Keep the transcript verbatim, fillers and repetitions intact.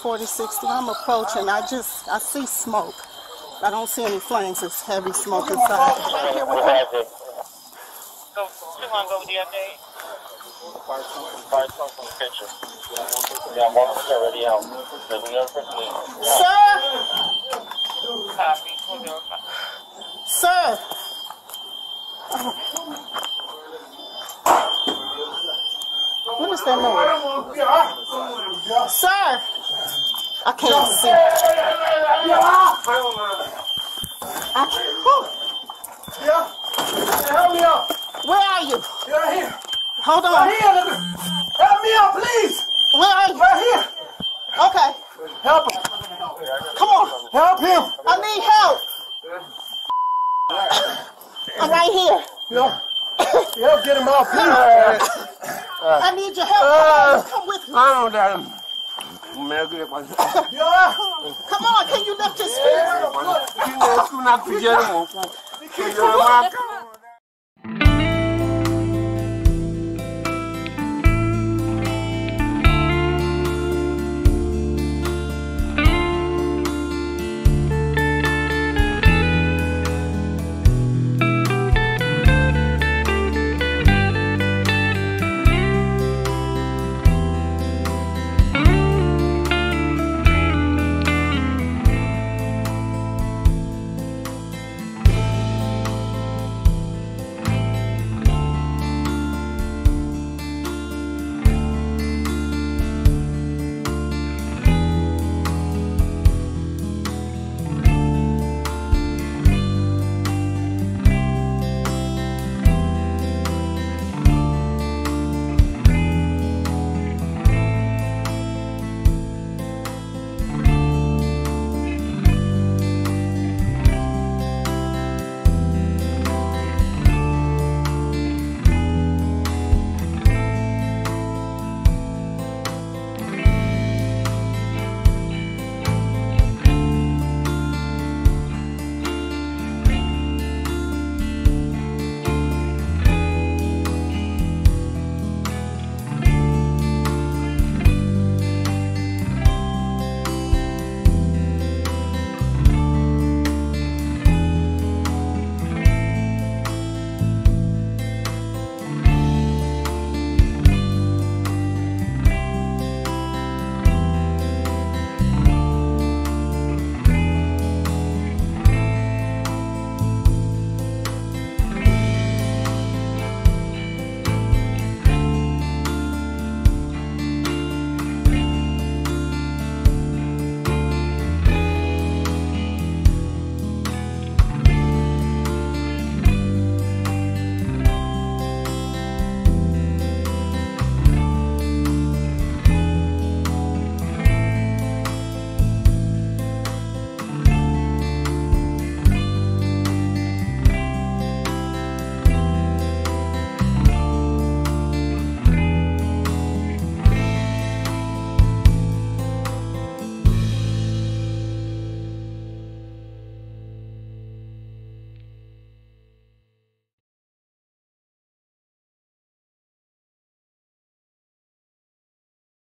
forty sixty. I'm approaching. I just, I see smoke. I don't see any flames. It's heavy smoke inside. So, you want to go with the update? Fire truck from the picture. Yeah, one of us already out. There's another person in. Sir! Copy. Sir! What is that noise? Sir! I can't see. I can't. Yeah. Help me out. Where are you? Right here. Hold on. Right here, nigga. Help me out, please. Where are you? Right here. Okay. Help him. Come on. Help him. I need help. I'm right here. Yeah. Help get him out, please. I need your help. Come, on, come with me. I don't know. Yeah. Come on, can you lift his feet? You know, you're not